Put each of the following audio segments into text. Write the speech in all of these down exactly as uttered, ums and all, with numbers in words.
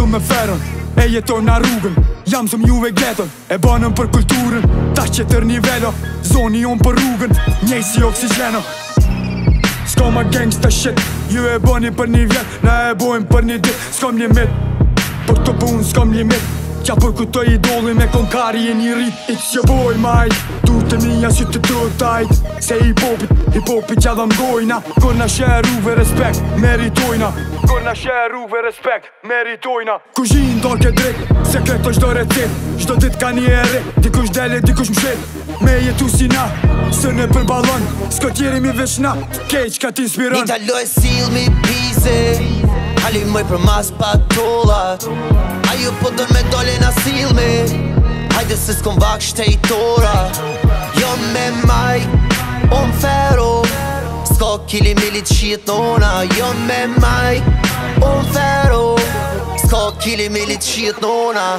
me Feron, e jeton na rrugën. Jam zëm juve gletën, e banën për kulturën. Ta që tër nivelo, zoni jon për rrugën. Njej si oksigeno. S'ka ma gangsta shit, ju e bani për një vjet, na e bojmë për një dit. S'kam limit, për të punë s'kam limit. Qa për këto idoli me konkari e një rrit. It's your boy Mike, du të mija si të të tajt. Se hip-hopit, hip-hopit qa dhëm gojna. Kur na shëruve respekt, meritojna. Kur na shëruve respekt, meritojna. Kuzhin do ke drejt, sekret është do recet. Çdo dit ka një ere, dikush dele, dikush mshet. Me jetu si na, së në për balon. S'ko tjeri mi veç na, kej qka t'inspiron. Një taloj s'il mi Bizi, hali moj për mas patrollat. Ajo po dën me dole na s'il me, hajde se s'kom vak shtejtora. Jo me Mike, on Fero, s'ko kili milit shit nona. Jo me Mike, on Fero, s'ko kili milit shit nona.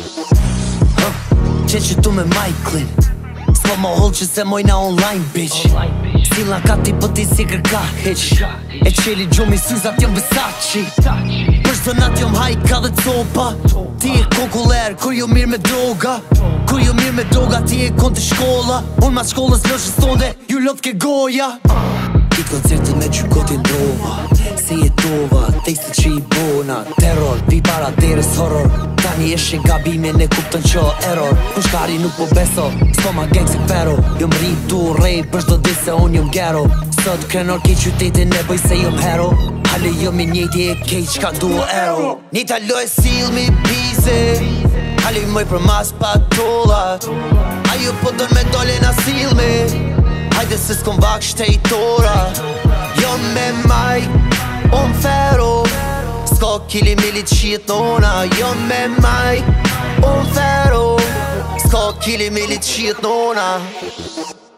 Qenë që tu me Majklli, s'ko më holl që se mojna online bitch. Silla kati po ti si kërka hiq, e qeli gjumi syzat jom Versace. Për zonat jom hajka dhe copa, ti e kokuller kur jo mirë me droga. Kur jo mirë me droga ti e kon të shkolla. Unë ma shkollës lëshës tonde, ju lot ke goja. Dit koncertin me gjykotin drova, se jetova, tekste që i bona. Terror, vi para deres horror. Tani eshe gabimin e kupton që error. Kushkari nuk po beso, s'ko ma gang si Fero. Jom rrit du rej për shdo dis se unë jom gero. Sot krenor ki qytetin e bëj se jom hero. Hale jom i njejti e kej qka du ero. Një taloj s'il mi Bizi, hale moj për mas patrollat. Ajo po dën me dole na s'il me, hajde se s'kom vak shtejtora. Jo me Mike, on Fero, s'ko kili milit shit nona. Jo me Mike, on Fero, s'ko kili milit shit nona.